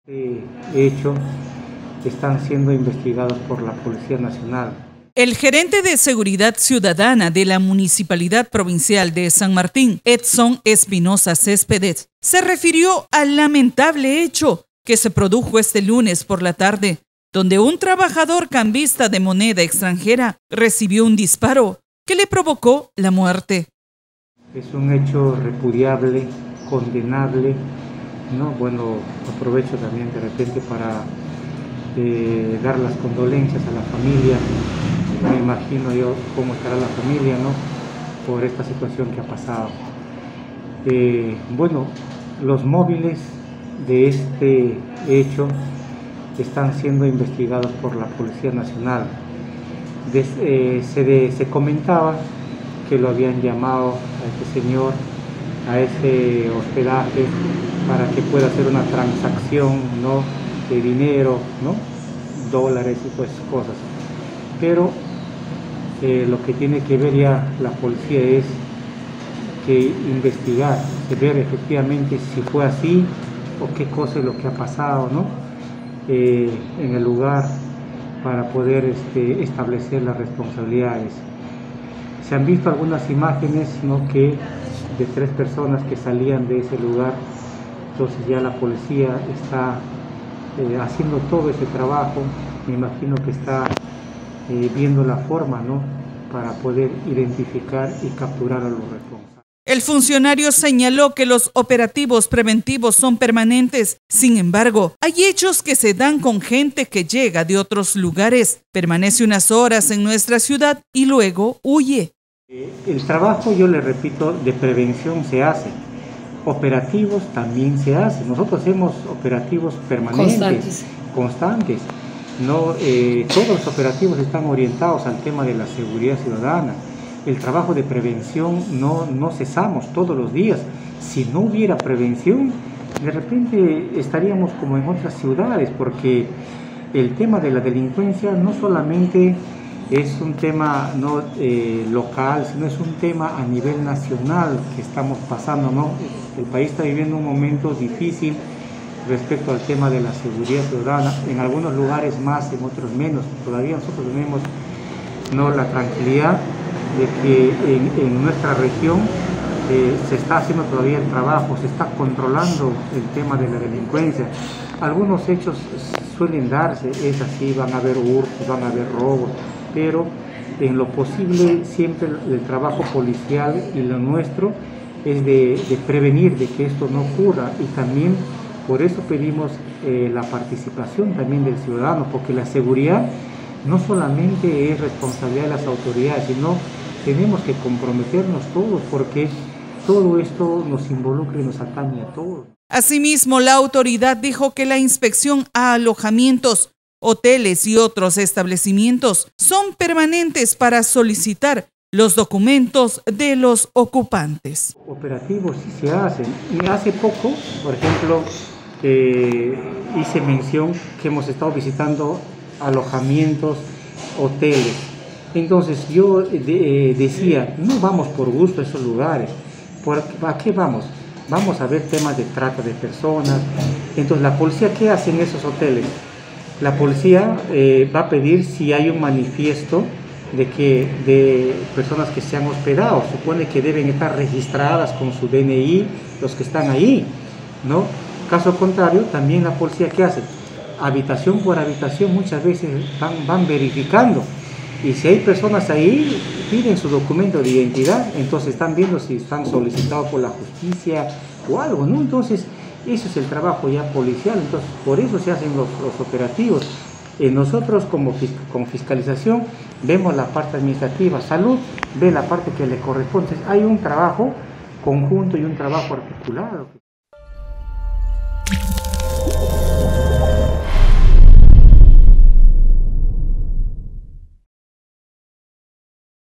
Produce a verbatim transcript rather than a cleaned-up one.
Este hecho están siendo investigados por la Policía Nacional. El gerente de Seguridad Ciudadana de la Municipalidad Provincial de San Martín, Edson Espinosa Céspedes, se refirió al lamentable hecho que se produjo este lunes por la tarde, donde un trabajador cambista de moneda extranjera recibió un disparo que le provocó la muerte. Es un hecho repudiable, condenable, ¿no? Bueno, aprovecho también de repente para eh, dar las condolencias a la familia. Me imagino yo cómo estará la familia, ¿no? Por esta situación que ha pasado. Eh, bueno, los móviles de este hecho están siendo investigados por la Policía Nacional. Des, eh, se, de, se comentaba que lo habían llamado a este señor a ese hospedaje para que pueda hacer una transacción, ¿no?, de dinero, ¿no?, dólares y pues cosas. Pero eh, lo que tiene que ver ya la policía es que investigar, ver efectivamente si fue así o qué cosa es lo que ha pasado, ¿no?, eh, en el lugar, para poder este, establecer las responsabilidades. Se han visto algunas imágenes, ¿no?, que de tres personas que salían de ese lugar. Entonces ya la policía está eh, haciendo todo ese trabajo. Me imagino que está eh, viendo la forma, ¿no?, para poder identificar y capturar a los responsables. El funcionario señaló que los operativos preventivos son permanentes. Sin embargo, hay hechos que se dan con gente que llega de otros lugares, permanece unas horas en nuestra ciudad y luego huye. El trabajo, yo le repito, de prevención se hace. Operativos también se hacen. Nosotros hacemos operativos permanentes, constantes. constantes. No, eh, todos los operativos están orientados al tema de la seguridad ciudadana. El trabajo de prevención no, no cesamos todos los días. Si no hubiera prevención, de repente estaríamos como en otras ciudades, porque el tema de la delincuencia no solamente es un tema no eh, local, sino es un tema a nivel nacional que estamos pasando, ¿no? El país está viviendo un momento difícil respecto al tema de la seguridad ciudadana, en algunos lugares más, en otros menos. Todavía nosotros tenemos, ¿no?, la tranquilidad de que en, en nuestra región eh, se está haciendo todavía el trabajo, se está controlando el tema de la delincuencia. Algunos hechos suelen darse, es así, van a haber hurtos, van a haber robos, pero en lo posible siempre el trabajo policial y lo nuestro es de, de prevenir de que esto no ocurra, y también por eso pedimos eh, la participación también del ciudadano, porque la seguridad no solamente es responsabilidad de las autoridades, sino tenemos que comprometernos todos, porque todo esto nos involucra y nos atañe a todos. Asimismo, la autoridad dijo que la inspección a alojamientos, hoteles y otros establecimientos son permanentes para solicitar los documentos de los ocupantes. Operativos sí se hacen. Y hace poco, por ejemplo, eh, hice mención que hemos estado visitando alojamientos, hoteles. Entonces yo de, eh, decía, no vamos por gusto a esos lugares. ¿Por, ¿A qué vamos? Vamos a ver temas de trata de personas. Entonces, ¿la policía qué hace en esos hoteles? La policía eh, va a pedir si hay un manifiesto de que de personas que se han hospedado. Supone que deben estar registradas con su D N I los que están ahí, ¿no? Caso contrario, también la policía ¿qué hace? Habitación por habitación muchas veces van, van verificando, y si hay personas ahí piden su documento de identidad, entonces están viendo si están solicitados por la justicia o algo, ¿no? Entonces eso es el trabajo ya policial. Entonces por eso se hacen los, los operativos. Eh, nosotros como, como fiscalización vemos la parte administrativa, salud ve la parte que le corresponde. Entonces hay un trabajo conjunto y un trabajo articulado.